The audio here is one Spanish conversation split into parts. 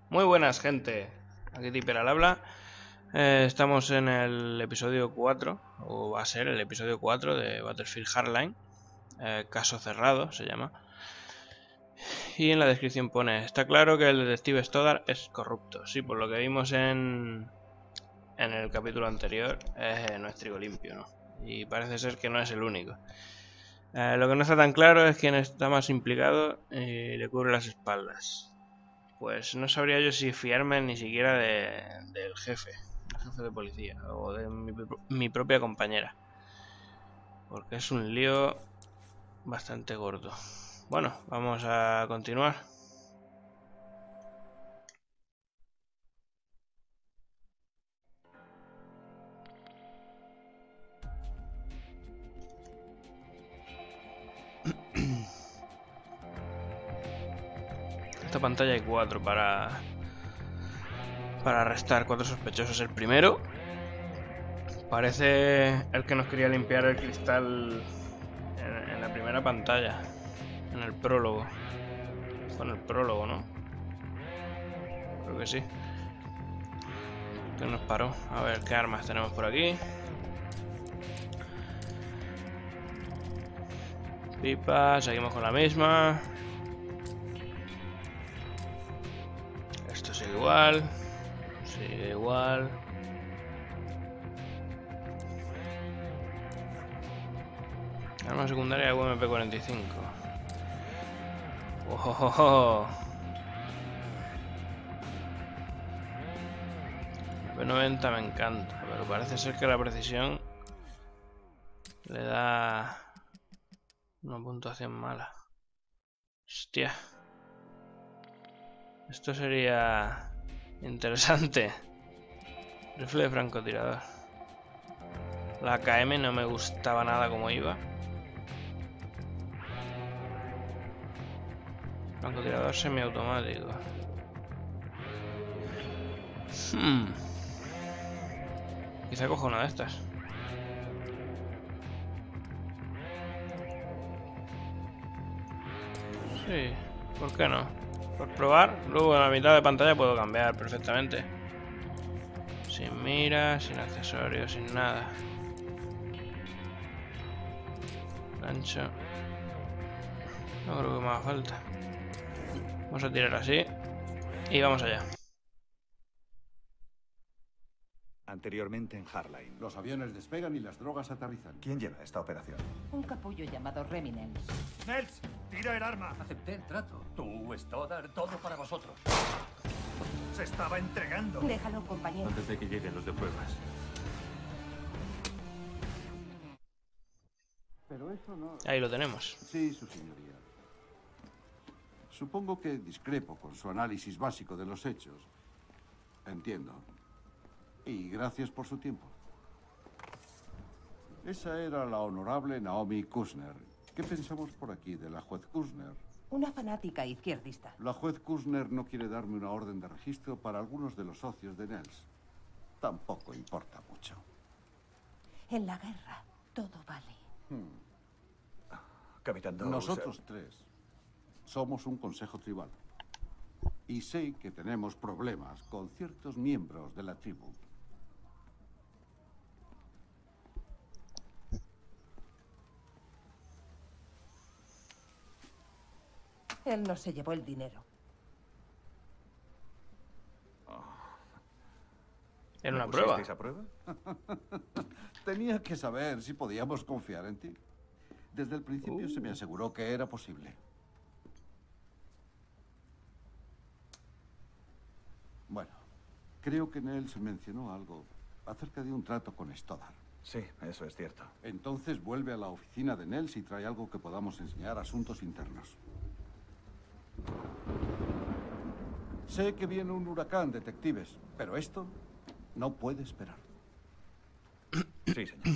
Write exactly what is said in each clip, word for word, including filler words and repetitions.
Muy buenas, gente. Aquí Tipper al habla. Eh, estamos en el episodio cuatro, o va a ser el episodio cuatro de Battlefield Hardline. Eh, caso cerrado se llama. Y en la descripción pone: está claro que el detective Stoddard es corrupto. Sí, por lo que vimos en, en el capítulo anterior, eh, no es trigo limpio, ¿no? Y parece ser que no es el único. Eh, lo que no está tan claro es quién está más implicado y le cubre las espaldas. Pues no sabría yo si fiarme ni siquiera de, del jefe, el jefe de policía, o de mi, mi propia compañera. Porque es un lío bastante gordo. Bueno, vamos a continuar. Esta pantalla hay cuatro para para arrestar cuatro sospechosos. El primero parece el que nos quería limpiar el cristal en, en la primera pantalla, en el prólogo. Fue en el prólogo, ¿no? Creo que sí. Que nos paró. A ver qué armas tenemos por aquí. Pipa, seguimos con la misma. Esto sigue igual. Sigue igual. Arma secundaria U M P cuarenta y cinco. Oh, oh, oh. P noventa me encanta, pero parece ser que la precisión le da una puntuación mala. Hostia. Esto sería interesante. Rifle de francotirador. La A K M no me gustaba nada como iba. Francotirador semiautomático. Hmm. Quizá coja una de estas. Sí, ¿por qué no? Por probar, luego en la mitad de pantalla puedo cambiar perfectamente. Sin mira, sin accesorios, sin nada. Gancho. No creo que me haga falta. Vamos a tirar así. Y vamos allá. Anteriormente en Hardline. Los aviones despegan y las drogas aterrizan. ¿Quién lleva esta operación? Un capullo llamado Remy Nels. ¡Nels! ¡Tira el arma! Acepté el trato. Tú, Stoddard, todo para vosotros. ¡Se estaba entregando! Déjalo, compañero. Antes de que lleguen los de pruebas. Pero eso no... Ahí lo tenemos. Sí, su señoría. Supongo que discrepo con su análisis básico de los hechos. Entiendo. Y gracias por su tiempo. Esa era la honorable Naomi Kushner. ¿Qué pensamos por aquí de la juez Kushner? Una fanática izquierdista. La juez Kushner no quiere darme una orden de registro para algunos de los socios de Nels. Tampoco importa mucho. En la guerra, todo vale. Hmm. Capitán Dawes. Nosotros tres somos un consejo tribal. Y sé que tenemos problemas con ciertos miembros de la tribu. Él no se llevó el dinero. Era ¿Me una prueba. pusisteis a prueba? Tenía que saber si podíamos confiar en ti. Desde el principio Uh. se me aseguró que era posible. Bueno, creo que Nels mencionó algo acerca de un trato con Stoddard. Sí, eso es cierto. Entonces vuelve a la oficina de Nels y trae algo que podamos enseñar a asuntos internos. Sé que viene un huracán, detectives, pero esto no puede esperar. Sí, señor.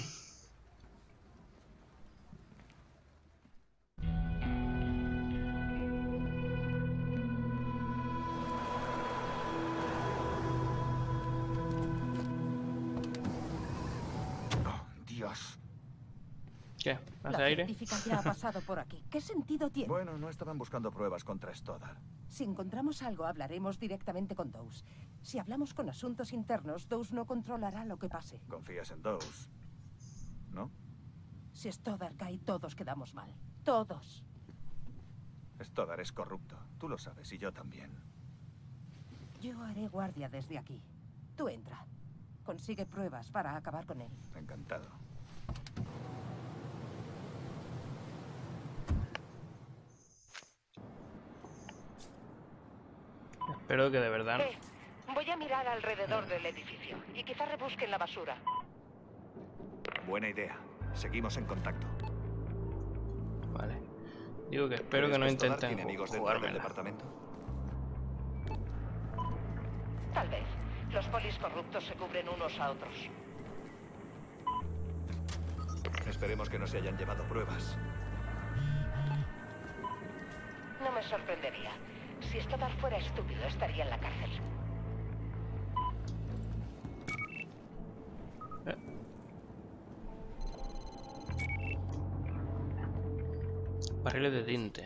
Oh, Dios. ¿Qué? ¿Hace La aire? científica ya ha pasado por aquí. ¿Qué sentido tiene? Bueno, no estaban buscando pruebas contra Stoddard. Si encontramos algo, hablaremos directamente con Dawes. Si hablamos con asuntos internos, Dawes no controlará lo que pase. ¿Confías en Dawes? ¿No? Si Stoddard cae, todos quedamos mal. Todos. Stoddard es corrupto. Tú lo sabes y yo también. Yo haré guardia desde aquí. Tú entra. Consigue pruebas para acabar con él. Encantado. Espero que de verdad... Eh, voy a mirar alrededor del edificio y quizás rebusquen la basura. Buena idea. Seguimos en contacto. Vale. Digo que espero que no ¿Crees Stoddard intenten tiene amigos dentro del jugármela. departamento? Tal vez. Los polis corruptos se cubren unos a otros. Esperemos que no se hayan llevado pruebas. No me sorprendería. Si Stoddard fuera estúpido, estaría en la cárcel. Barriles de tinte.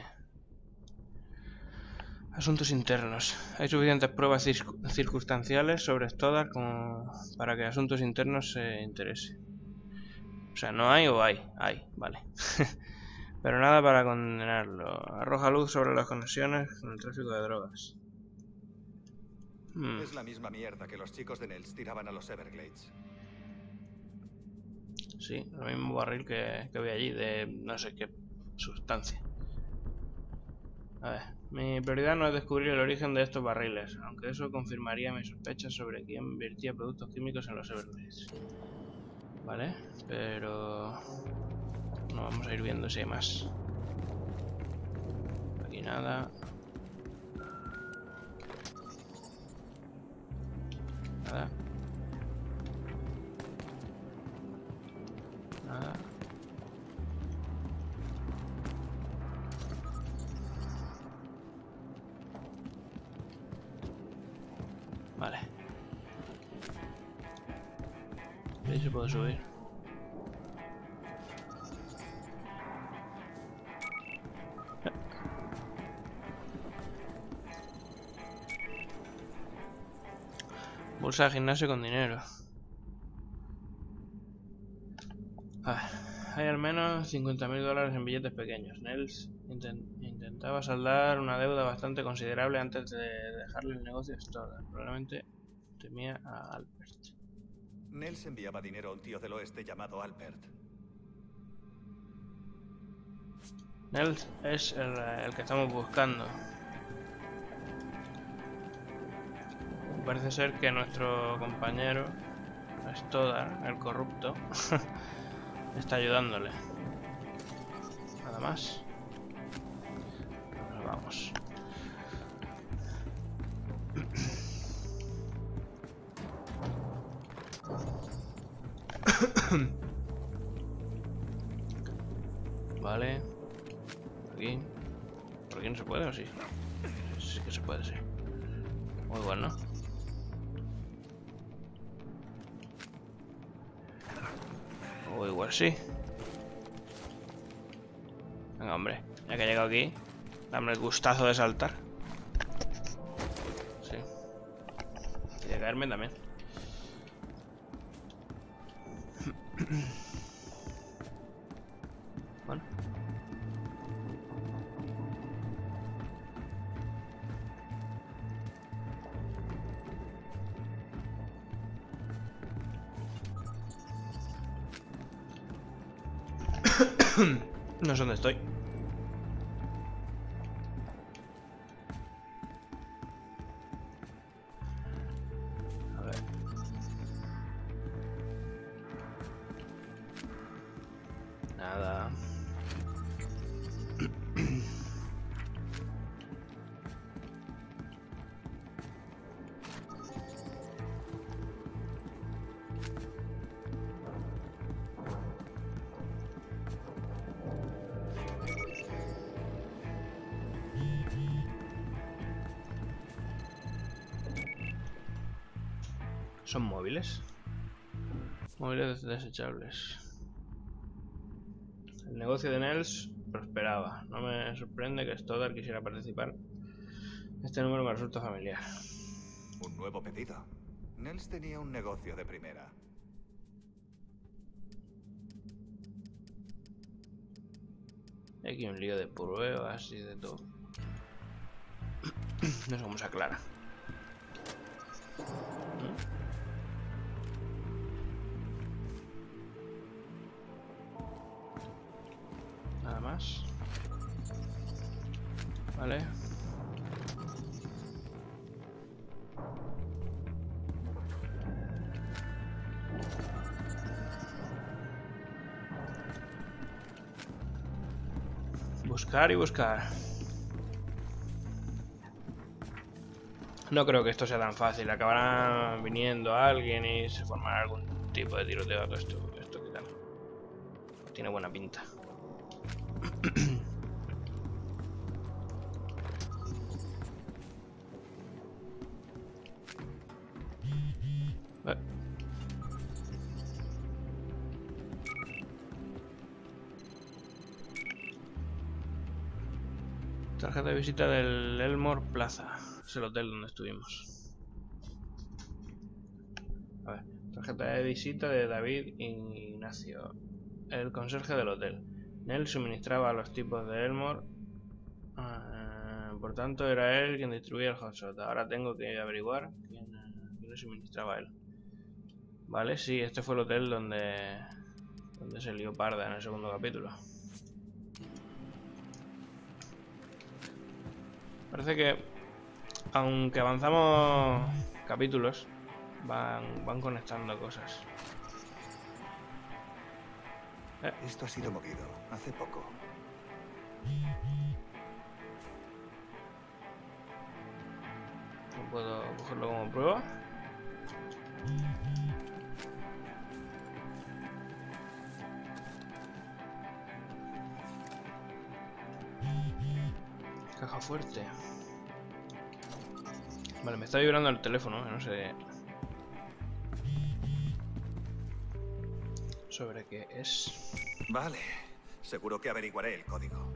Asuntos internos. Hay suficientes pruebas circ- circunstanciales sobre Stoddard como para que asuntos internos se interese. O sea, ¿no hay o hay? Hay, vale. Pero nada para condenarlo. Arroja luz sobre las conexiones con el tráfico de drogas. Hmm. Es la misma mierda que los chicos de Nels tiraban a los Everglades. Sí, el mismo barril que, que vi allí, de no sé qué sustancia. A ver, mi prioridad no es descubrir el origen de estos barriles, aunque eso confirmaría mis sospechas sobre quién vertía productos químicos en los Everglades. Vale, pero... no vamos a ir viendo si hay más. Aquí nada. Nada. Nada. Vale. Ahí se puede subir. Bolsa de gimnasio con dinero. A ver, hay al menos cincuenta mil dólares en billetes pequeños. Nels intent intentaba saldar una deuda bastante considerable antes de dejarle el negocio a Stoddard. Probablemente temía a Albert. Nels enviaba dinero a un tío del oeste llamado Albert. Nels es el, el que estamos buscando. Parece ser que nuestro compañero Stoddard, el corrupto, está ayudándole. Nada más. Pues vamos. Vale. Aquí. ¿Por aquí no se puede o sí? Sí que se puede, sí. Muy bueno. O igual sí. Venga, hombre. Ya que he llegado aquí, dame el gustazo de saltar. Sí. Y de caerme también. Bueno. No sé dónde estoy. A ver. Nada. ¿Son móviles? Móviles desechables. El negocio de Nels prosperaba. No me sorprende que Stoddard quisiera participar. Este número me resulta familiar. Un nuevo pedido. Nels tenía un negocio de primera. Hay aquí un lío de pruebas y de todo. No sé cómo se aclara. Nada más. Vale. Buscar y buscar. No creo que esto sea tan fácil. Acabará viniendo alguien y se formará algún tipo de tiroteo a todo esto. Esto que tal. Tiene buena pinta. Vale. Tarjeta de visita del Elmore Plaza. Es el hotel donde estuvimos. A ver. Tarjeta de visita de David Ignacio, el conserje del hotel. Nels suministraba a los tipos de Elmore. Uh, por tanto, era él quien distribuía el hotshot. Ahora tengo que averiguar quién, quién le suministraba a él. Vale, sí, este fue el hotel donde, donde se lió parda en el segundo capítulo. Parece que, aunque avanzamos capítulos, van, van conectando cosas. Eh. Esto ha sido movido hace poco. ¿No puedo cogerlo como prueba? Caja fuerte. Vale, me está vibrando el teléfono, no sé sobre qué es. Vale, seguro que averiguaré el código.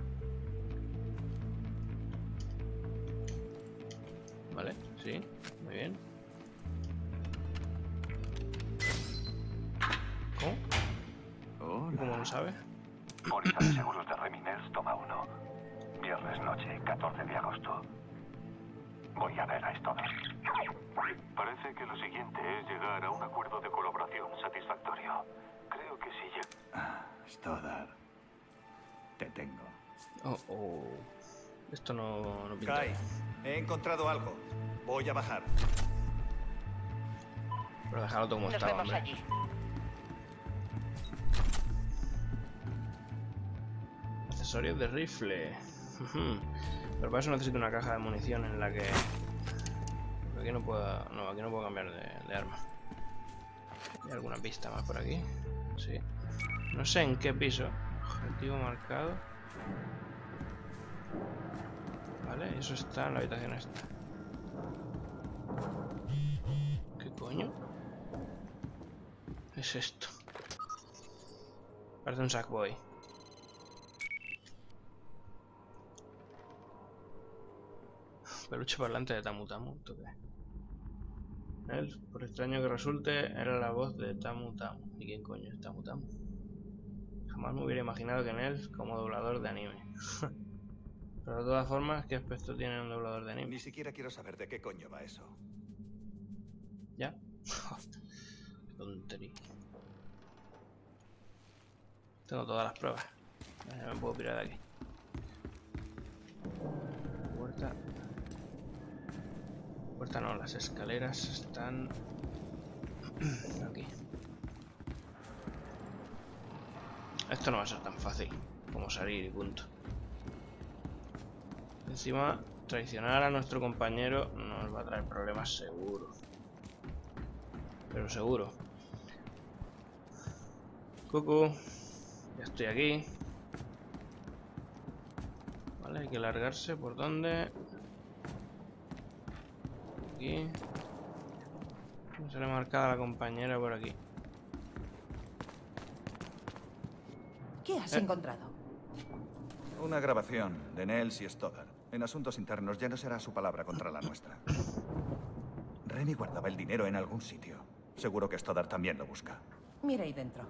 Vale, sí, muy bien. ¿Cómo? Hola. ¿Cómo lo sabe? Póliza de seguros de Reminers, toma uno. Viernes noche, catorce de agosto. Voy a ver a Stoddard. Parece que lo siguiente es llegar a un acuerdo de colaboración satisfactorio. Creo que si llega... Ah, Stoddard. Te tengo. Oh, oh. Esto no, no pinta Kai, bien. he encontrado algo. Voy a bajar. Pero dejarlo todo como Nos estaba, vemos hombre. allí. Accesorios de rifle. Pero para eso necesito una caja de munición en la que... Aquí no puedo... No, aquí no puedo cambiar de, de arma. ¿Hay alguna pista más por aquí? Sí. No sé en qué piso. Objetivo marcado. Vale, eso está en la habitación esta. ¿Qué coño? ¿Qué es esto? Parece un Sackboy. Peluche parlante de Tamu Tamu, ¿qué? Él, por extraño que resulte, era la voz de Tamu Tamu. ¿Y quién coño es Tamu Tamu? Jamás me hubiera imaginado que Nels como doblador de anime. Pero de todas formas, ¿qué aspecto tiene un doblador de anime? Ni siquiera quiero saber de qué coño va eso. ¿Ya? Qué tontería. Tengo todas las pruebas. Ya me puedo pirar de aquí. Puerta. Puerta no, las escaleras están aquí. Esto no va a ser tan fácil como salir y punto. Encima, traicionar a nuestro compañero nos va a traer problemas seguro. Pero seguro. Cucu, ya estoy aquí. Vale, hay que largarse. ¿Por dónde? Aquí. Me sale marcada la compañera por aquí. ¿Qué has Eh. encontrado? Una grabación de Nels y Stoddard. En asuntos internos ya no será su palabra contra la nuestra. Remy guardaba el dinero en algún sitio. Seguro que Stoddard también lo busca. Mira ahí dentro.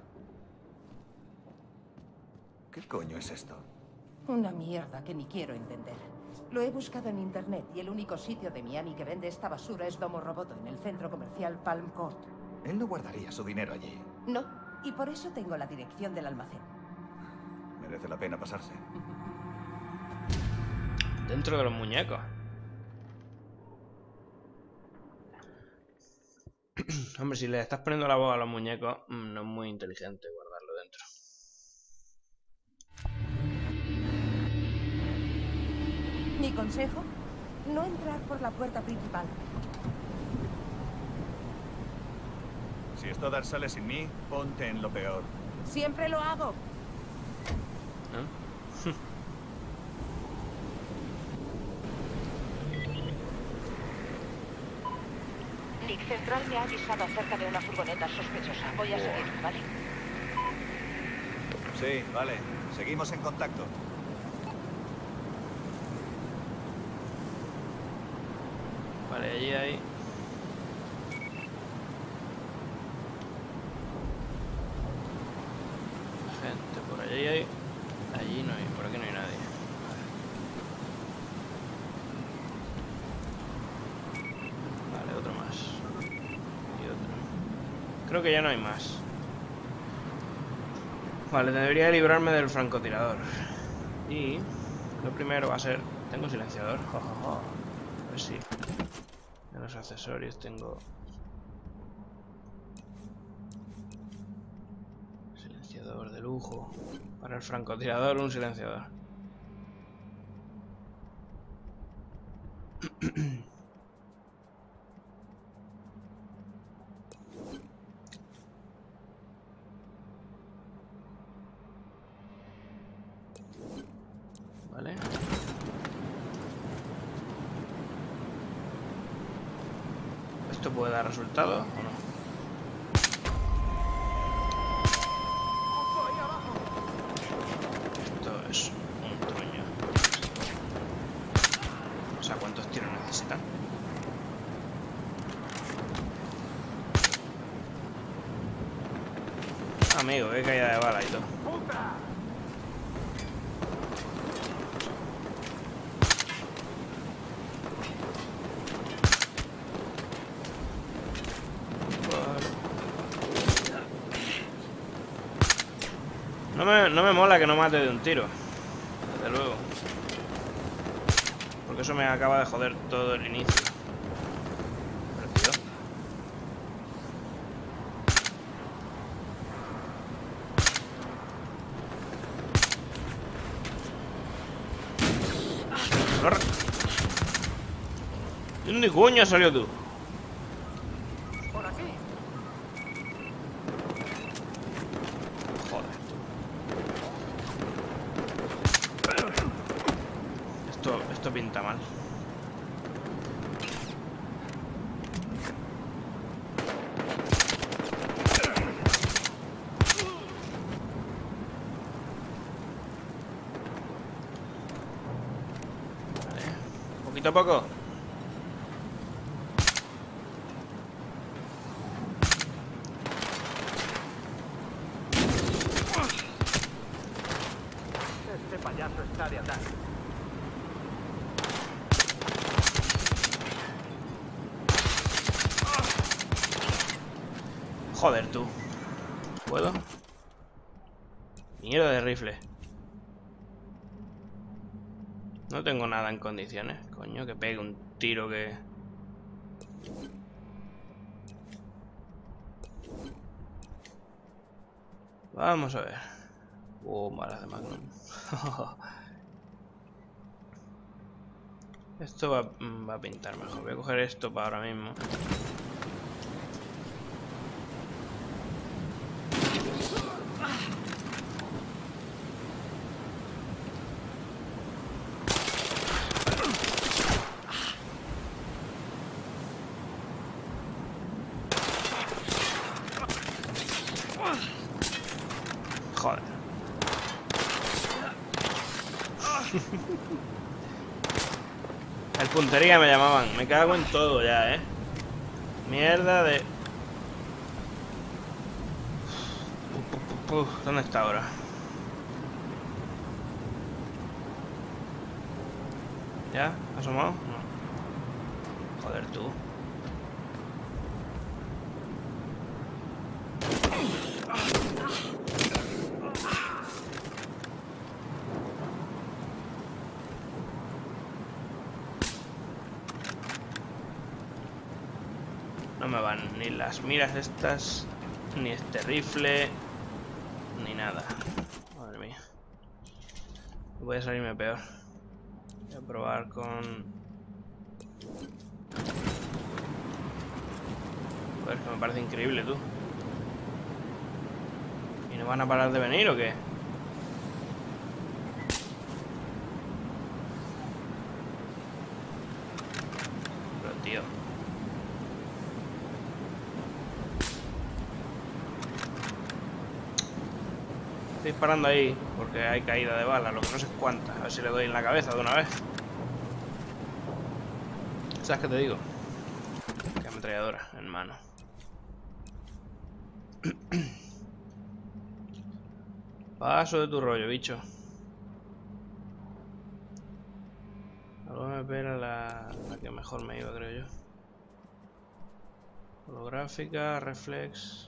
¿Qué coño es esto? Una mierda que ni quiero entender. Lo he buscado en internet y el único sitio de Miami que vende esta basura es Domo Roboto, en el centro comercial Palm Court. Él no guardaría su dinero allí. No, y por eso tengo la dirección del almacén. Merece la pena pasarse. Dentro de los muñecos. Hombre, si le estás poniendo la voz a los muñecos, no es muy inteligente guardarlo dentro. Mi consejo, no entrar por la puerta principal. Si Stoddard sale sin mí, ponte en lo peor. Siempre lo hago. ¿Eh? Nick Central me ha avisado acerca de una furgoneta sospechosa. Voy a seguir, ¿vale? Sí, vale. Seguimos en contacto. Vale, allí hay... gente por allí hay... Allí no hay, por aquí no hay nadie. Vale, otro más. Y otro. Creo que ya no hay más. Vale, debería librarme del francotirador. Y lo primero va a ser... Tengo silenciador. Jo, jo, jo. A ver si... En los accesorios tengo... Silenciador de lujo. Para el francotirador, un silenciador. Vale. ¿Esto puede dar resultado o no? Esto es un truño. O sea, ¿cuántos tiros necesitan? Amigo, qué caída de bala y todo. No me, no me mola que no mate de un tiro. Desde luego. Porque eso me acaba de joder todo el inicio. Pero, tío. Corre. ¿De dónde coño has salido tú? Esto pinta mal. Vale. Poquito a poco. Este payaso está de ataque. Joder, tú. ¿Puedo? Mierda de rifle. No tengo nada en condiciones. Coño, que pegue un tiro que... Vamos a ver. Oh, malas de Magnum. Esto va, va a pintar mejor. Voy a coger esto para ahora mismo. Joder. Puntería me llamaban. Me cago en todo ya, eh. Mierda de... Uf, uf, uf. ¿Dónde está ahora? ¿Ya? ¿Ha asomado? No. Joder, tú. No me van ni las miras estas, ni este rifle, ni nada. Madre mía. Voy a salirme peor. Voy a probar con... Joder, que me parece increíble, tú. ¿Y no van a parar de venir o qué? Pero, tío... Estoy disparando ahí porque hay caída de bala, lo que no sé cuántas. A ver si le doy en la cabeza de una vez. ¿Sabes qué te digo? Que ametralladora en mano. Paso de tu rollo, bicho. Algo me espera la, la que mejor me iba, creo yo. Holográfica, reflex.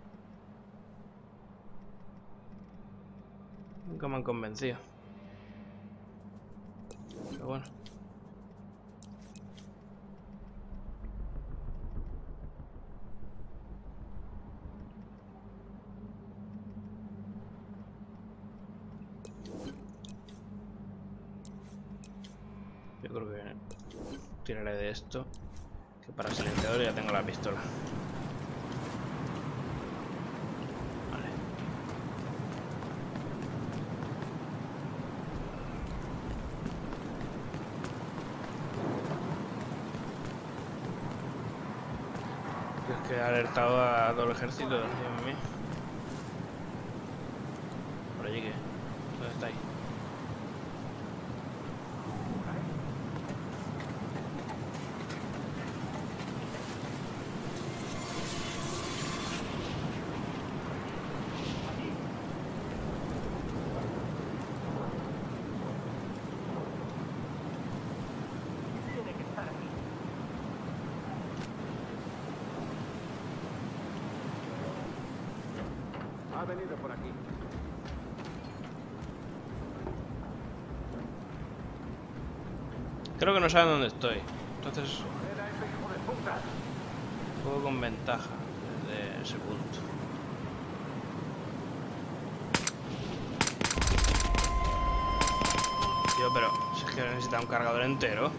Nunca me han convencido. Pero bueno. Yo creo que tiraré de esto. Que para el silenciador ya tengo la pistola. Que he alertado a todo el ejército de mí. Por allí que... ¿Dónde estáis? Ha venido por aquí. Creo que no saben dónde estoy. Entonces... Juego con ventaja desde ese punto. Tío, pero si es que necesita un cargador entero.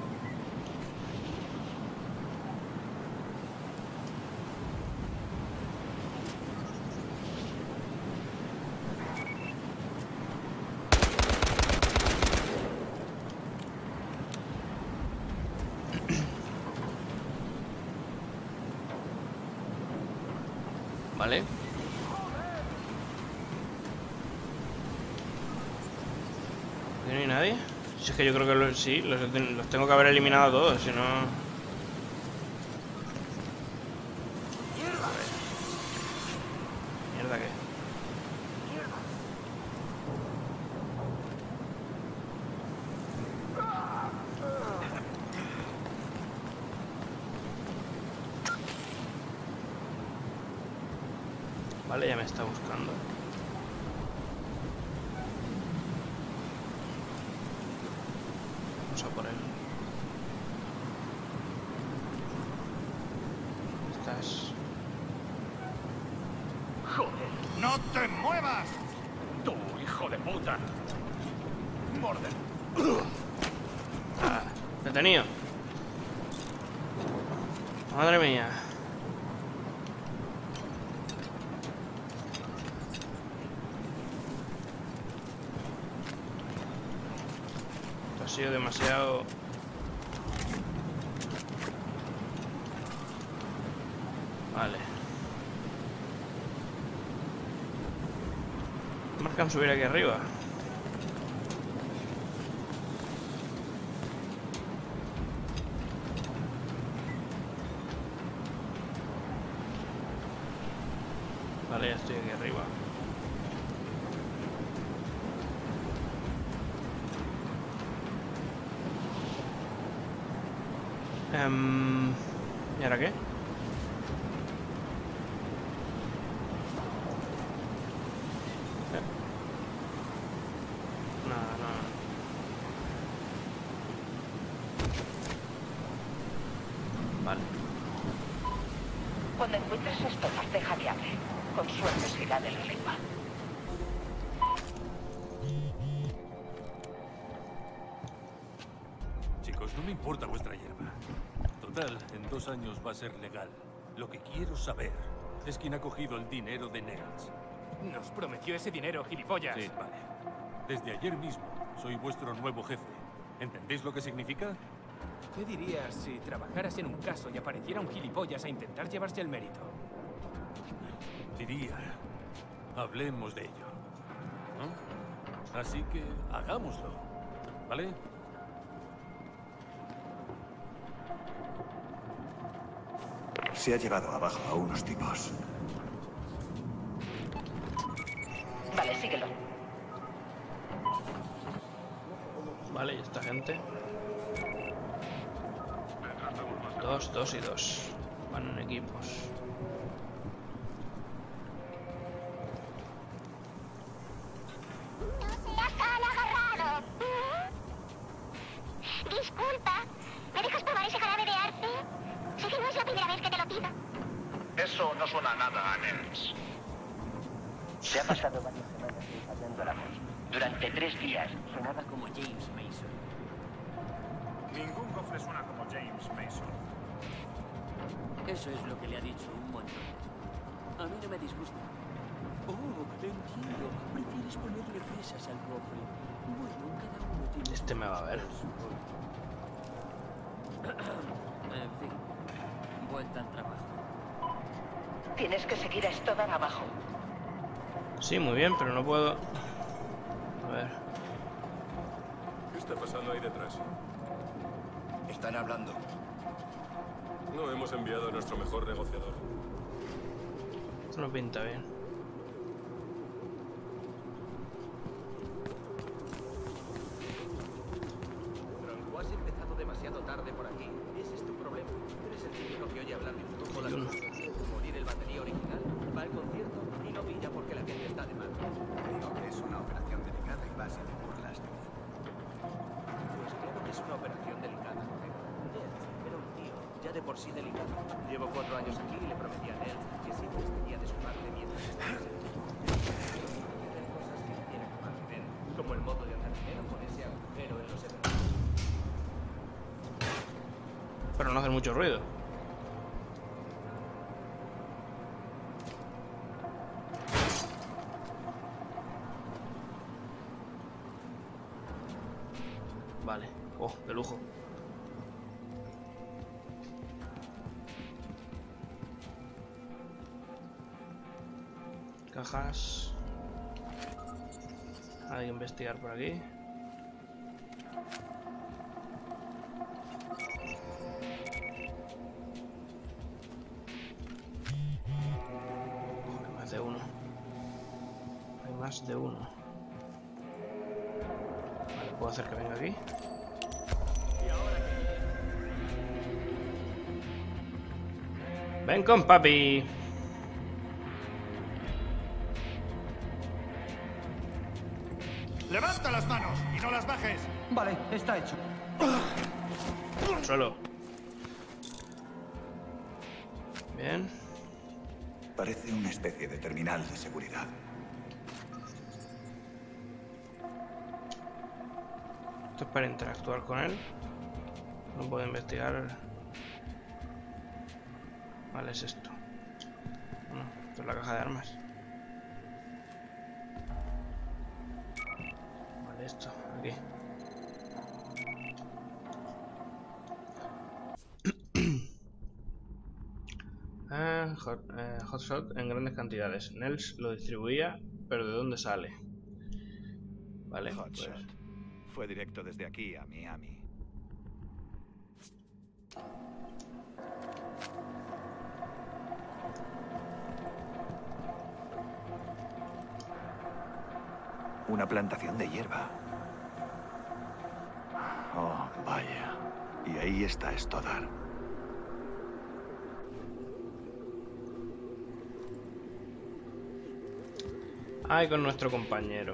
Vale. ¿Aquí no hay nadie? Si es que yo creo que lo, sí, los, los tengo que haber eliminado a todos, si no... ¿Mierda qué? Vale, ya me está buscando. Vamos a por él. ¿Estás? ¡Joder! ¡No te muevas! ¡Tú, hijo de puta! ¡Morden! Ah, detenido. Madre mía. Ha sido demasiado... Vale. Marcan subir aquí arriba. Vale, ya estoy aquí arriba. Um, ¿Y ahora qué? Nada, nada. Vale. Cuando encuentres esto, deja que hable. Con suerte se irá de la lengua. Chicos, no me importa vuestra hierba. Total, en dos años va a ser legal. Lo que quiero saber es quién ha cogido el dinero de Nels. Nos prometió ese dinero, gilipollas. Sí, vale. Desde ayer mismo soy vuestro nuevo jefe. ¿Entendéis lo que significa? ¿Qué dirías si trabajaras en un caso y apareciera un gilipollas a intentar llevarse el mérito? Diría, hablemos de ello, ¿no? Así que hagámoslo, ¿vale? Se ha llevado abajo a unos tipos. Vale, síguelo. Vale, y esta gente. Dos, dos y dos. Van en equipos. ¡No seas tan agarrado! Disculpa, ¿me dejas probar ese jarabe de arte? Sé que no es la primera vez que te lo pido. Eso no suena nada a Nels. Se ha pasado varias semanas ensayando la voz. Durante tres días sonaba como James Mason. Ningún cofre suena como James Mason. Eso es lo que le ha dicho un montón. A mí no me disgusta. Oh, entiendo. Prefieres ponerle presas al cofre. Bueno, cada uno tiene... Este me va a ver. En fin, vuelta al trabajo. Tienes que seguir a Stoddard abajo. Sí, muy bien, pero no puedo... A ver. ¿Qué está pasando ahí detrás? Están hablando. No hemos enviado a nuestro mejor negociador. Esto no pinta bien. Franco, has empezado demasiado tarde por aquí. Ese es tu problema. Eres el típico que oye hablar de un poco las cosas. Morir el batería original, va al concierto y no pilla porque la gente está de mal. Te digo que es una operación delicada y vas y te burlas de mí. Pues claro que es una operación delicada, joder. Nels era un tío ya de por sí delicado. Llevo cuatro años aquí y le prometí a Nels que siempre estaría de su parte mientras estuviese. Hay cosas que tienen que mantener, como el modo de hacer dinero con ese agujero en los eventos. Pero no hace mucho ruido. Vale. Oh, de lujo. Cajas. Hay que investigar por aquí. Oh, hay más de uno. Hay más de uno. Vale, puedo hacer que venga aquí. Ven con papi. ¡Levanta las manos y no las bajes! Vale, está hecho. Al suelo. Bien. Parece una especie de terminal de seguridad. Esto es para interactuar con él. No puedo investigar. Vale, es esto. No, esto es la caja de armas. Vale, esto, aquí. ah, hot, eh, hotshot en grandes cantidades. Nels lo distribuía, pero ¿de dónde sale? Vale, Hotshot. pues... Fue directo desde aquí a Miami. Una plantación de hierba. Oh, vaya. Y ahí está Stoddard. Ay, con nuestro compañero.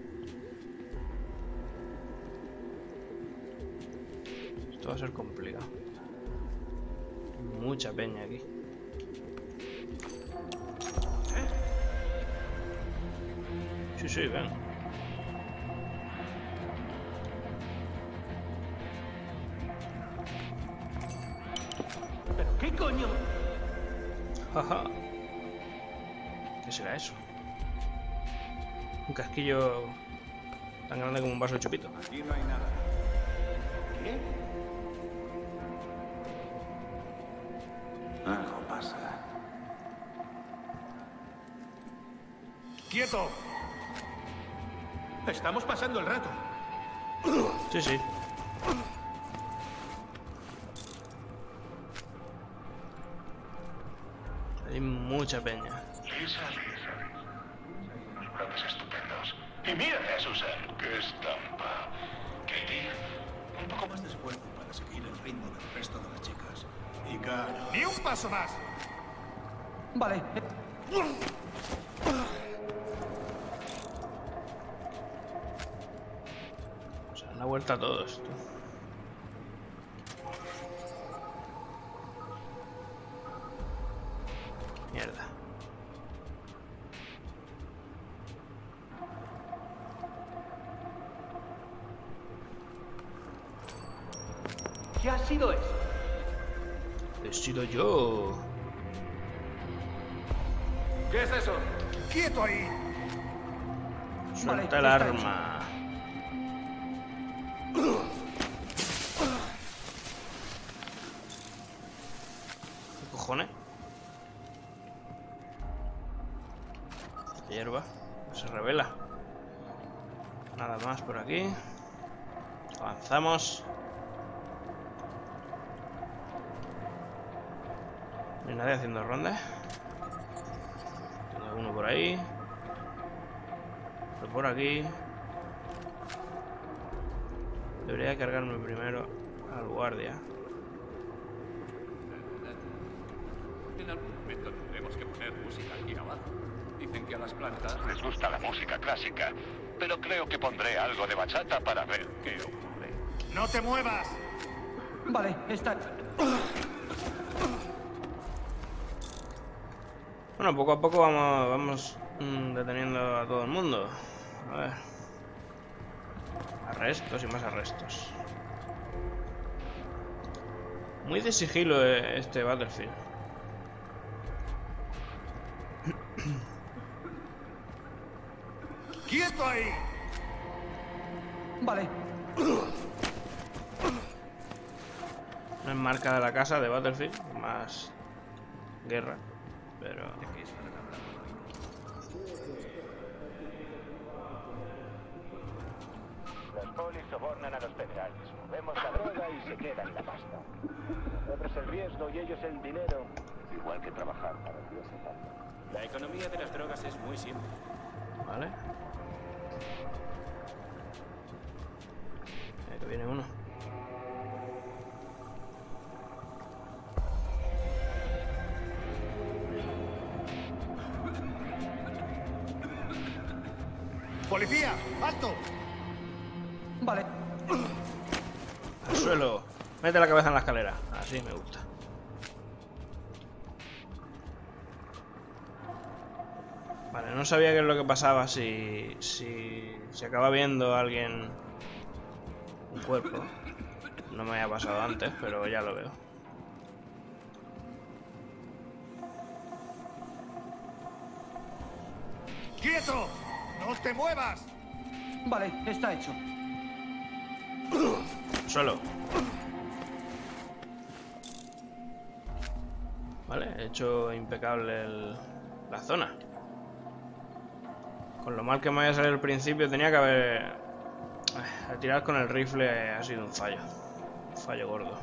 Esto va a ser complicado. Mucha peña aquí. Sí, sí, ven. ¿Pero qué coño? Jaja. ¿Qué será eso? Un casquillo tan grande como un vaso de chupito. Aquí no hay nada. ¿Qué? Algo pasa. ¡Quieto! Estamos pasando el rato. Sí, sí. Hay mucha peña. Lisa, Lisa. Unos brotes estupendos. Y mírate a Susan. ¡Qué estampa! Katie, Un poco más de esfuerzo para seguir el ritmo del resto de las chicas. Y cara. ¡Ni un paso más! Vale. Se dan la vuelta a todos, tú. Mierda. ¿Qué ha sido eso? He sido yo. ¿Qué es eso? ¡Quieto ahí! Suelta el Vale, está arma. ¿Qué cojones? Esta hierba se revela. Nada más por aquí. Avanzamos. No hay nadie haciendo rondas. Tengo uno por ahí. Otro por aquí. Debería cargarme primero al guardia. En algún momento tendremos que poner música aquí abajo. Dicen que a las plantas les gusta la música clásica, pero creo que pondré algo de bachata para ver qué ocurre. ¡No te muevas! Vale, está... Bueno, poco a poco vamos, vamos mmm, deteniendo a todo el mundo. A ver. Arrestos y más arrestos. Muy de sigilo este Battlefield. ¡Quieto ahí! Vale. No es marca de la casa de Battlefield, más guerra, pero... Los polis sobornan a los federales. Movemos la droga y se quedan la pasta. Nosotros el riesgo y ellos el dinero. Igual que trabajar para el Dios y tanto. La economía de las drogas es muy simple. Vale. Ahí que viene uno. ¡Policía! ¡Alto! Vale. Al suelo. Mete la cabeza en la escalera. Así me gusta. Vale, no sabía qué es lo que pasaba si... Si se acaba viendo a alguien... Un cuerpo. No me había pasado antes, pero ya lo veo. ¡Quieto! ¡No te muevas! Vale, está hecho. Solo. Vale, he hecho impecable el, la zona. Con lo mal que me había salido al principio, tenía que haber... Eh, tirar con el rifle ha sido un fallo. Un fallo gordo.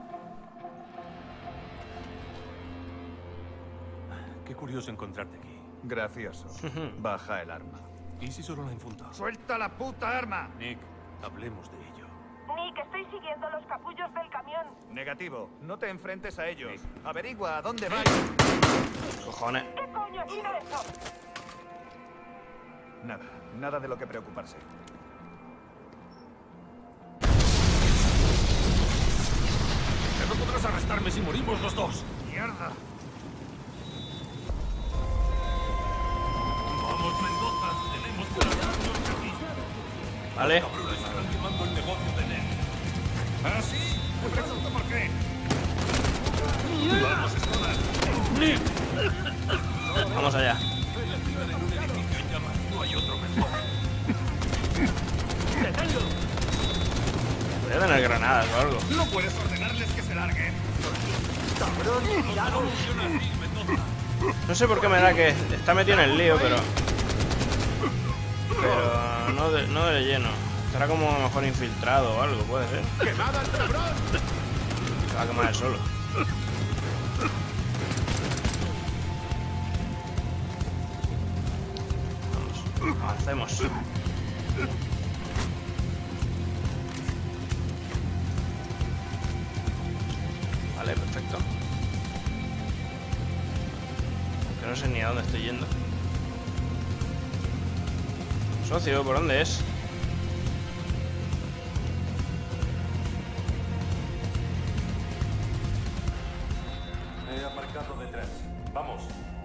Qué curioso encontrarte aquí. Gracioso. Baja el arma. ¿Y si solo la infunda? ¡Suelta la puta arma! Nick, hablemos de ello. Nick, estoy siguiendo los capullos del camión. Negativo. No te enfrentes a ellos. Nick. Averigua a dónde vais. Cojones. ¿Qué coño ha sido eso? Nada. Nada de lo que preocuparse. No podrás arrestarme si morimos los dos. ¡Mierda! Vamos, Mendoza. Tenemos que largarnos de aquí. Vale. Los cabrones están quemando el negocio de Ned. ¿Ah, sí? Me pregunto por qué. Vamos, Stoddard. Vamos allá. En la ciudad en un edificio en llamas. No hay otro mejor. ¡Deténlo! Voy a tener granadas o algo. No puedes ordenarles que se larguen. ¡Cabrón, cuidado! No sé por qué me da que está metido en el lío, pero... Pero no de, no de lleno. Estará como a lo mejor infiltrado o algo, puede ser. ¡Quemada el cabrón! Se va a quemar él solo. Vamos, avancemos. Vale, perfecto. Aunque no sé ni a dónde estoy yendo. Socio, ¿por dónde es? He aparcado detrás. Vamos.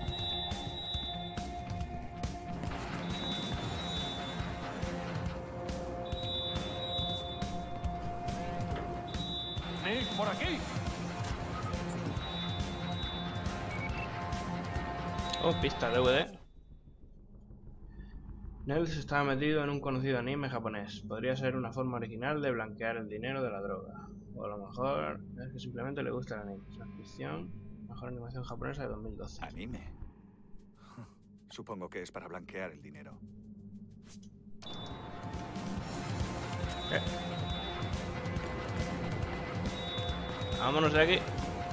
Nick, por aquí. Oh, pista D V D. Nels estaba metido en un conocido anime japonés. Podría ser una forma original de blanquear el dinero de la droga. O a lo mejor es que simplemente le gusta el anime. Transcripción, mejor animación japonesa de dos mil doce. ¿Anime? Supongo que es para blanquear el dinero. ¿Qué? Vámonos de aquí.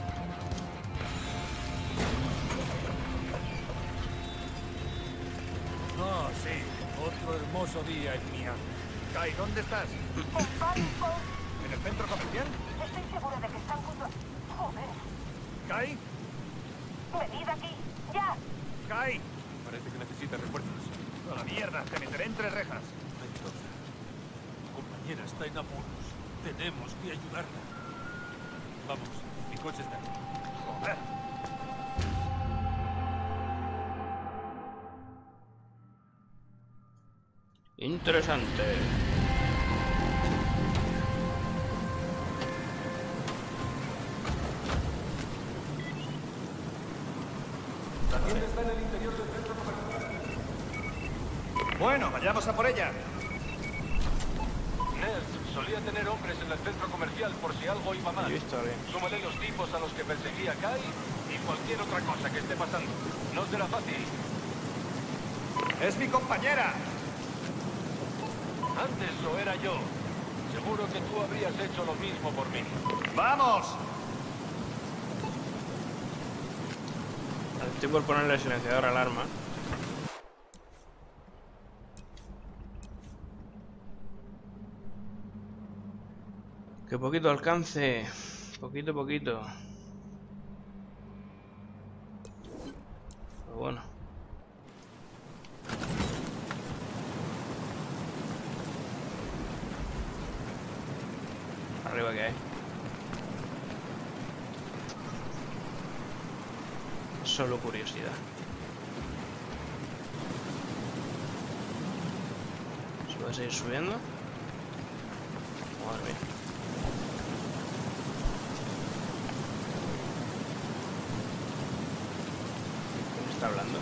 Ah, sí. Otro hermoso día en Miami. Kai, ¿dónde estás? En pánico. ¿En el centro comercial? Estoy segura de que están junto a... Joder. ¿Kai? Venid aquí. ¡Ya! ¡Kai! Parece que necesita refuerzos. ¡A la mierda! ¡Te meteré entre rejas! Mendoza, tu compañera está en apuros. Tenemos que ayudarla. Vamos, mi coche está aquí. ¡Joder! Interesante. La tienda está en el interior del centro comercial. Bueno, vayamos a por ella. Ned solía tener hombres en el centro comercial por si algo iba mal. He visto bien. Súmale los tipos a los que perseguía Kai y cualquier otra cosa que esté pasando. No será fácil. ¡Es mi compañera! Antes lo era yo. Seguro que tú habrías hecho lo mismo por mí. ¡Vamos! Estoy por ponerle el silenciador al arma. Que poquito alcance. Poquito, poquito. Pero bueno. Arriba que hay. Solo curiosidad. ¿Se puede seguir subiendo? Madre mía. ¿Quién está hablando?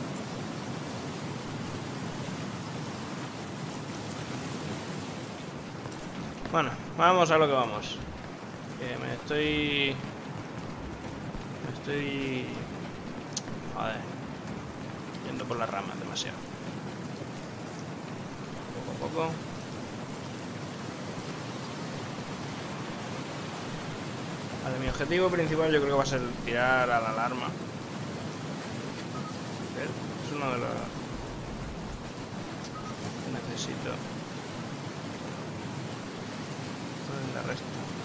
Bueno, vamos a lo que vamos. Que me estoy... Me estoy... Joder. Yendo por las ramas demasiado. Poco a poco. Vale, mi objetivo principal yo creo que va a ser tirar a la alarma. Es uno de los que necesito. La resta.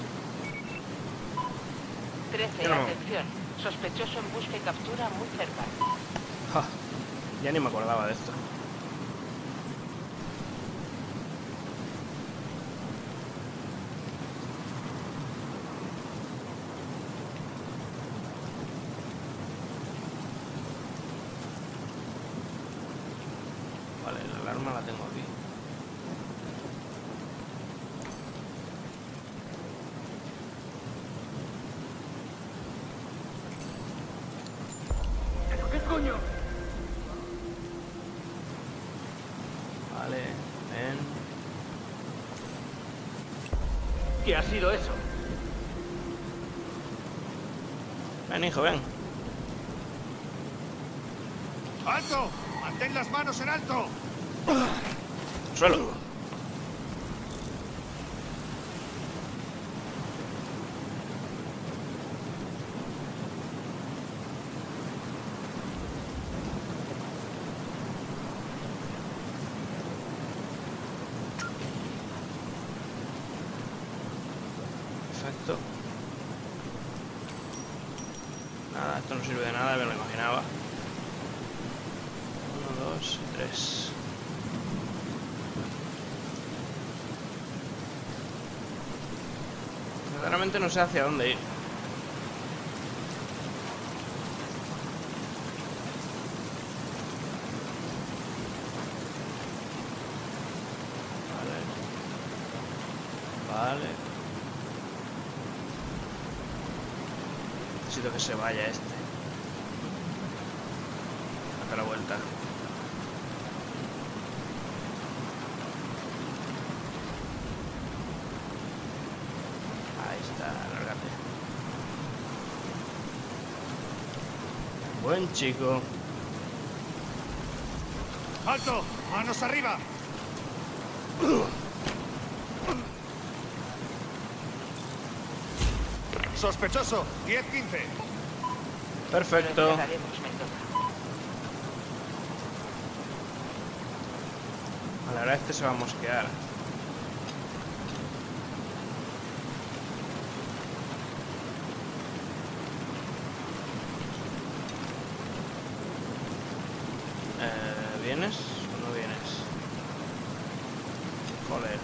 trece, no. atención. Sospechoso en busca y captura muy cerca. Ja, ya ni me acordaba de esto. Vale, la alarma la tengo aquí. ¿Qué coño? Vale, ven. ¿Qué ha sido eso? Ven, hijo, ven. ¡Alto! ¡Mantén las manos en alto! Suelo. Perfecto. Nada, esto no sirve de nada, me lo imaginaba. Uno, dos y tres. Verdaderamente no sé hacia dónde ir. Vale. Vale. Necesito que se vaya este. Date la vuelta. Ahí está, lárgate. Buen chico. ¡Alto! ¡Manos arriba! Sospechoso, diez quince. Perfecto. Vale, ahora este se va a mosquear. Eh, ¿Vienes o no vienes? Joder.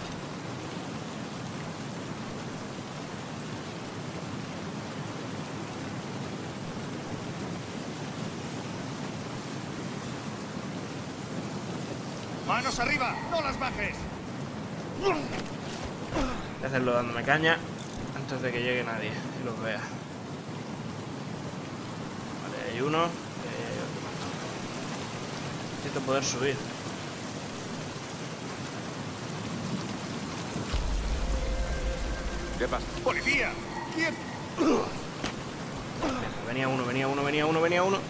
¡Manos arriba! ¡No las bajes! Voy a hacerlo dándome caña antes de que llegue nadie y los vea. Vale, hay uno y hay otro. Necesito poder subir. ¿Qué pasa? ¡Policía! ¿Quién? Venía uno, venía uno, venía uno, venía uno.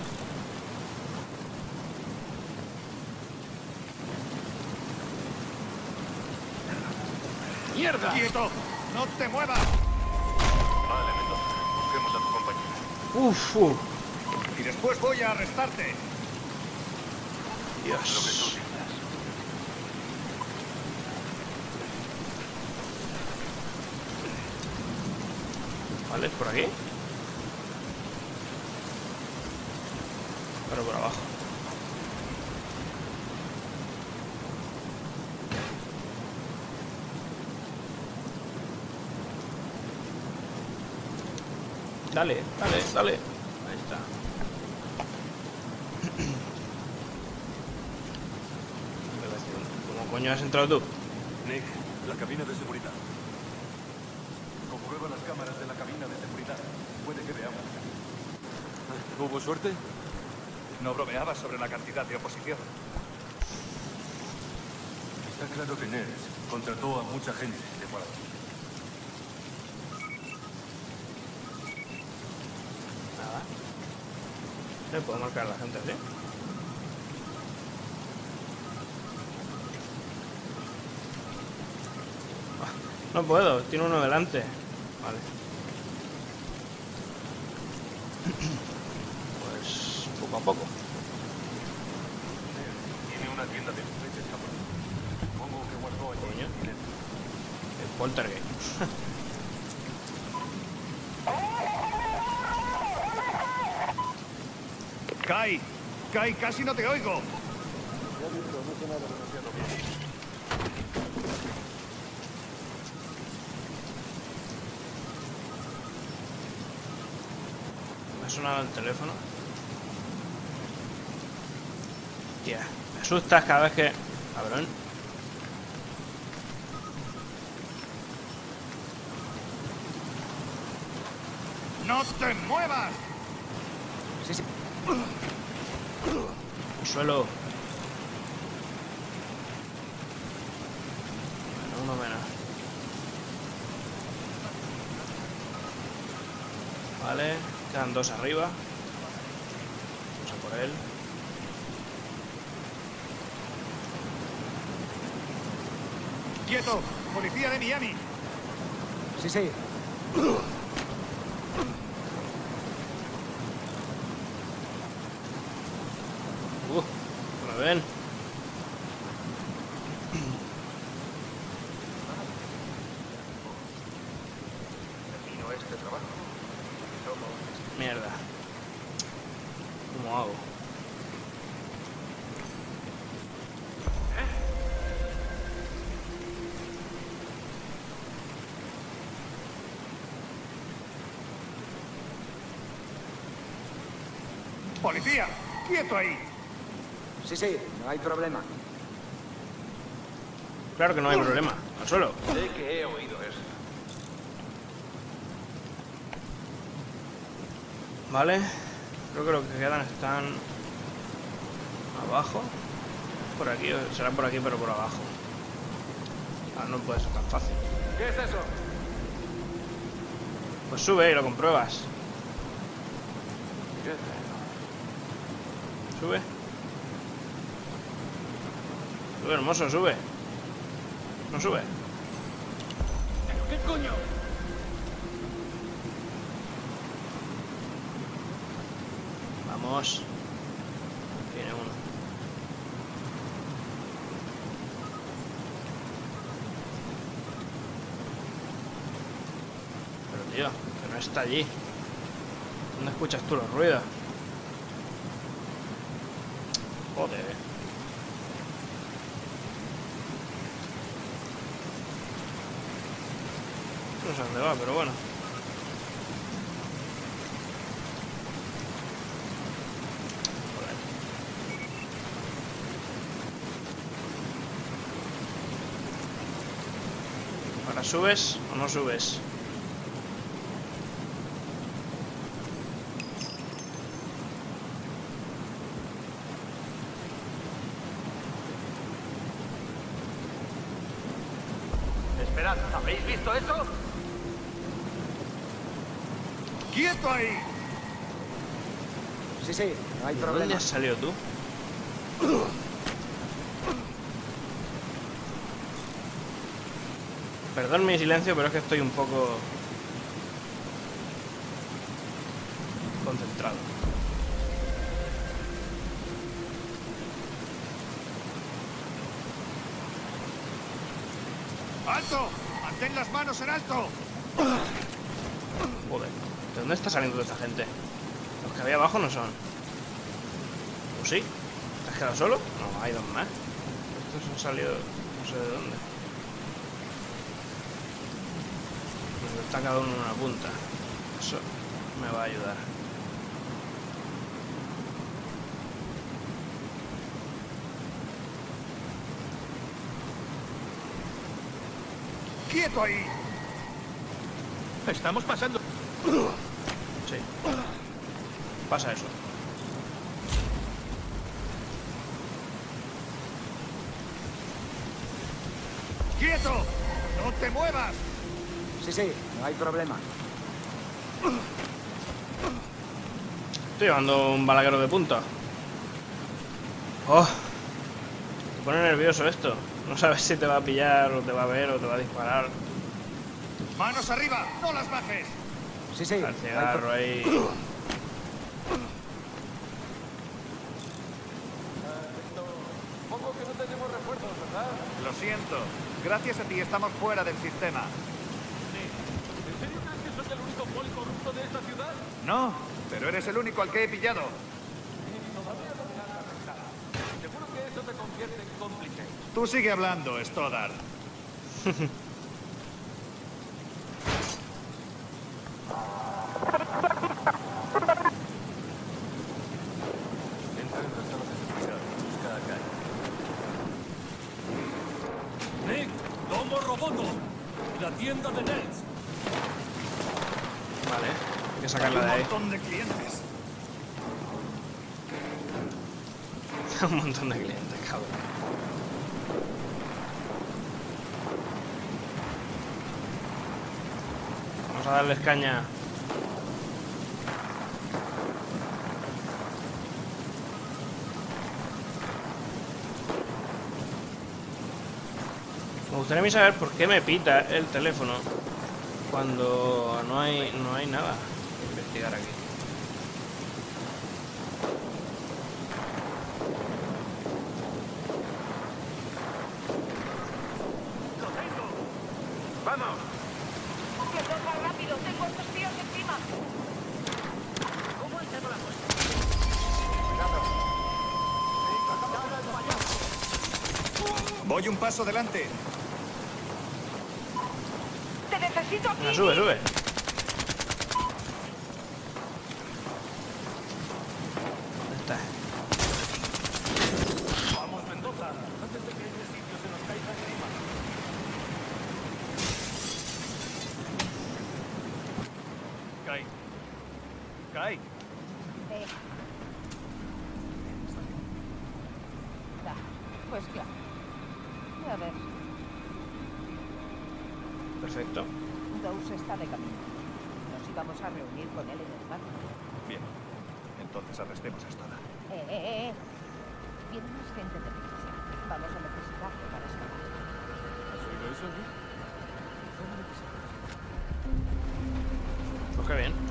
¡Mierda! ¡Quieto! ¡No te muevas! Vale, Mendoza. Busquemos a tu compañero. Uf, uf. Y después voy a arrestarte. Dios. Lo que tú digas. Vale, ¿es por aquí? Pero por abajo. Dale, dale, dale. Ahí está. ¿Cómo coño has entrado tú? Nick, la cabina de seguridad. Comprueba las cámaras de la cabina de seguridad. Puede que veamos. ¿Hubo suerte? No bromeaba sobre la cantidad de oposición. Está claro que Nels contrató a mucha gente de por aquí. Nada. ¿Le puedo marcar a la gente así? Ah, no puedo, tiene uno delante. Vale. Pues poco a poco. una tienda de juguetes japoneses. Supongo que guardó allí Coño. el dinero. El poltergeist. Kai, Kai, casi no te oigo. Ya he visto, no sonaba demasiado bien. Me ha sonado el teléfono. Tía, me asustas cada vez que... Cabrón. ¡No te muevas! Sí, sí. Suelo. Bueno, uno menos. Vale, quedan dos arriba. Vamos a por él. ¡Quieto! ¡Policía de Miami! Sí, sí. Uh, me ven. Termino este trabajo. Somos... Mierda. ¿Cómo hago? ¡Policía! ¡Quieto ahí! Sí, sí, no hay problema. Claro que no hay problema. Al suelo. Sé que he oído eso. Vale. Creo que lo que quedan están abajo. Por aquí, o será por aquí, pero por abajo. Ah, no puede ser tan fácil. ¿Qué es eso? Pues sube y lo compruebas. ¿Qué es eso? Sube. Sube, hermoso, sube. No sube. ¿Qué coño? Vamos. Tiene uno. Pero tío, que no está allí. ¿Dónde escuchas tú los ruidos? Joder. No sé dónde va, pero bueno. Joder. ¿Ahora subes o no subes? Esperad, ¿habéis visto eso? ¡Quieto ahí! Sí, sí, no hay ¿De problema. dónde has salido tú? Perdón mi silencio, pero es que estoy un poco concentrado. ¡Alto! ¡Mantén las manos en alto! Joder, ¿de dónde está saliendo toda esta gente? Los que había abajo no son. ¿O sí? ¿Te has quedado solo? No, hay dos más. Estos han salido no sé de dónde. Donde está cada uno en una punta. Eso me va a ayudar. ¡Quieto ahí! Estamos pasando. Sí. Pasa eso. ¡Quieto! ¡No te muevas! Sí, sí, no hay problema. Estoy llevando un balaguero de punta. Oh, te pone nervioso esto. No sabes si te va a pillar o te va a ver o te va a disparar. ¡Manos arriba! ¡No las bajes! Sí, sí. El cigarro ahí. Supongo que tenemos refuerzos, ¿verdad? Lo siento. Gracias a ti estamos fuera del sistema. ¿En serio crees que soy el único poli corrupto de esta ciudad? No, pero eres el único al que he pillado. Todavía no me han arrestado. Seguro que eso te convierte en cómplice. Tú sigue hablando, Stoddard. Entra en la sala de seguridad y busca a Kai. Nick, Domo Roboto, la tienda de Nels. Vale, hay que sacarla de ahí. Un montón de clientes. Un montón de clientes, cabrón. Vamos a darles caña. Me gustaría a mí saber por qué me pita el teléfono cuando no hay no hay nada que investigar aquí. ¡Vamos! Mendoza, rápido, tengo a estos tíos encima. ¿Cómo hacemos la puerta? Voy un paso delante. Te necesito aquí. Venga, sube, sube. ¿Dónde está? Vamos, Mendoza, antes de que ese sitio se nos caiga encima. Kai. Kai. Eh. Da, pues claro. Ya ves, Perfecto. Dawes está de camino. Nos íbamos a reunir con él en el patio. Bien. Entonces arrestemos a Stoddard. Eh, eh, eh, eh. Viene más gente de prisión. Vamos a necesitarlo para escapar. ¿Has oído eso, Nick? Pues qué bien.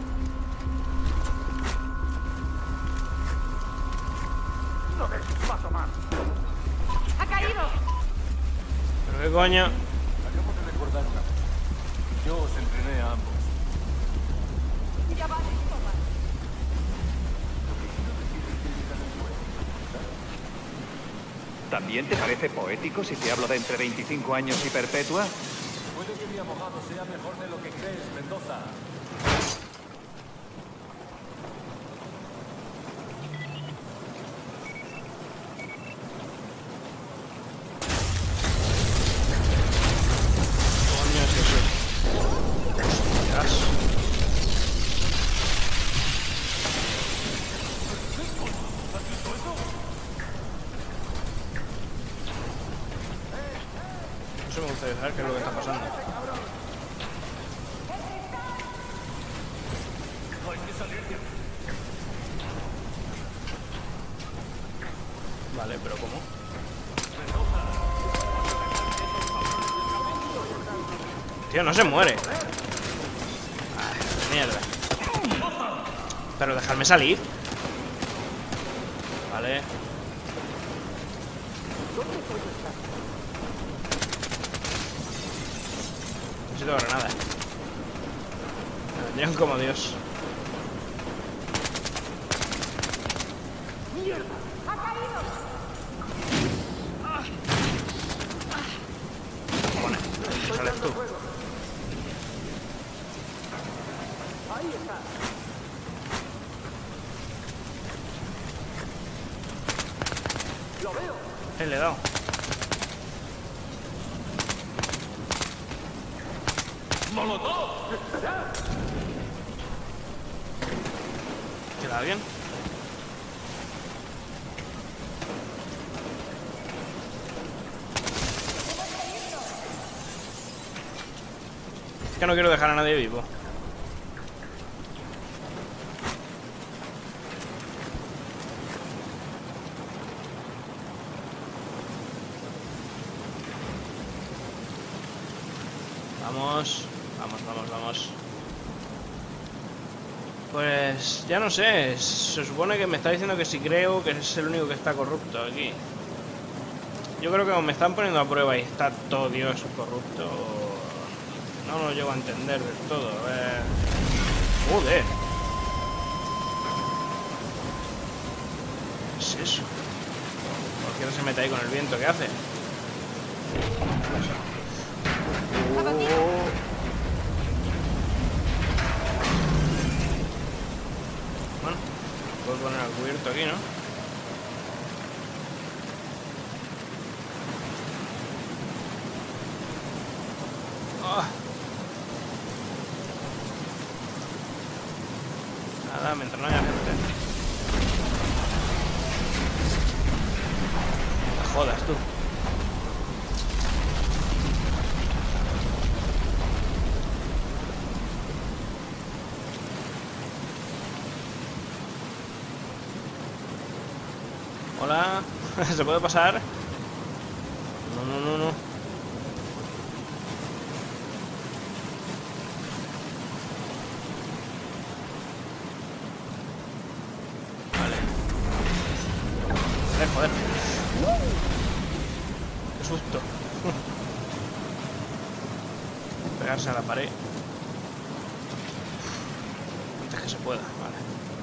¡No des un paso más! ¡Ha caído! ¿Pero qué coño? Acabo de recordar una cosa. Yo os entrené a ambos. Ya vale, toma. ¿También te parece poético si te hablo de entre veinticinco años y perpetua? Puede que mi abogado sea mejor de lo que crees, Mendoza. Coño es eso. Hostias. Eso me gustaría saber qué es lo que está pasando. Hay que salir de aquí. Vale, pero ¿cómo? Tío, no se muere. Ay, mierda. Pero dejarme salir. Vale. Necesito granadas. Me vendrían como Dios. Bueno, sales tú. Ahí está. Lo veo. Eh, le he dado. ¡Molotov! ¿Queda alguien? Es que no quiero dejar a nadie vivo. Vamos, vamos, vamos, vamos. Pues ya no sé, se supone que me está diciendo que si creo que es el único que está corrupto aquí. Yo creo que me están poniendo a prueba y está todo Dios corrupto. No lo llego a entender del todo. A ver... ¡Joder! ¿Qué es eso? Cualquiera se mete ahí con el viento. ¿Qué hace? Oh. Bueno, puedo poner al cubierto aquí, ¿no? Oh. Nada, mientras no haya gente. No te jodas tú. Hola, ¿se puede pasar? No, no, no, no. Vale. Joder, joder. Qué susto. Pegarse a la pared. Antes que se pueda, vale.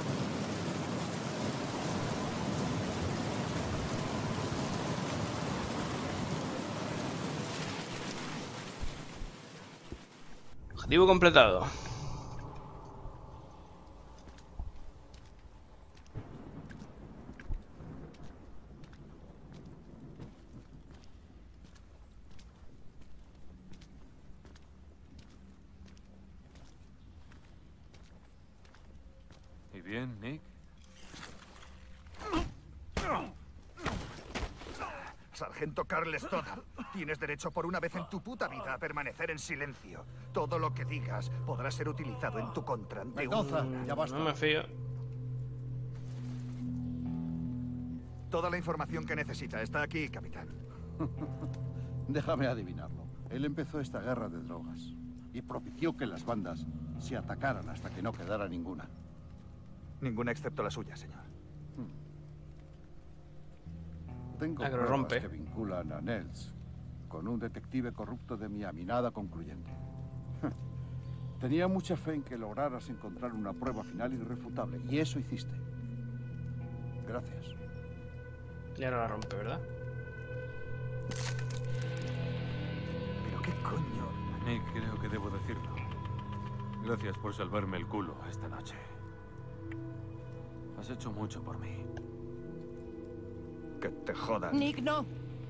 Objetivo completado. ¿Y bien, Nick? Sargento Carl Stoddard, tienes derecho por una vez en tu puta vida a permanecer en silencio. Todo lo que digas podrá ser utilizado en tu contra ante Mendoza, un... ya basta. No me fío. Toda la información que necesita está aquí, capitán. Déjame adivinarlo. Él empezó esta guerra de drogas y propició que las bandas se atacaran hasta que no quedara ninguna. Ninguna excepto la suya, señor. Tengo Ah, que lo pruebas rompe. que vinculan a Nels con un detective corrupto de Miami, nada concluyente. Tenía mucha fe en que lograras encontrar una prueba final irrefutable, y eso hiciste. Gracias. Ya no la rompe, ¿verdad? ¿Pero qué coño? Nick, creo que debo decirlo. Gracias por salvarme el culo esta noche. Has hecho mucho por mí. Que te jodan. Nick, no.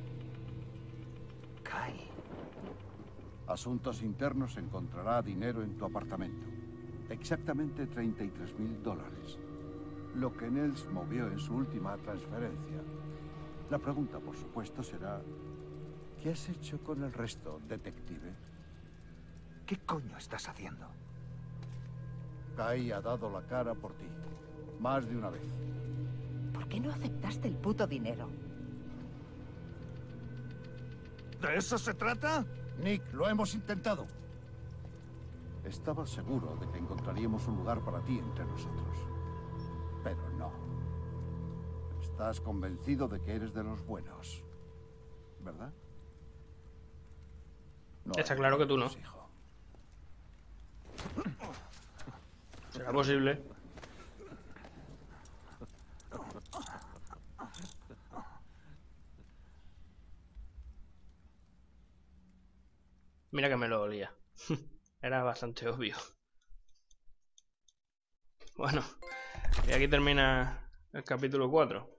Kai. Asuntos Internos encontrará dinero en tu apartamento. Exactamente treinta y tres mil dólares. Lo que Nels movió en su última transferencia. La pregunta, por supuesto, será... ¿qué has hecho con el resto, detective? ¿Qué coño estás haciendo? Kai ha dado la cara por ti. Más de una vez. ¿Por qué no aceptaste el puto dinero? ¿De eso se trata? Nick, lo hemos intentado. Estaba seguro de que encontraríamos un lugar para ti entre nosotros. Pero no. Estás convencido de que eres de los buenos, ¿verdad? No Está claro que tú no. hijo. ¿Será posible? Mira que me lo olía. Era bastante obvio. Bueno, y aquí termina el capítulo cuatro.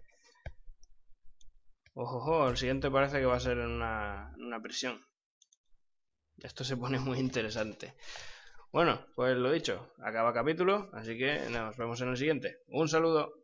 Ojo, ojo, el siguiente parece que va a ser en una, en una prisión. Esto se pone muy interesante. Bueno, pues lo dicho, acaba capítulo, así que nos vemos en el siguiente. Un saludo.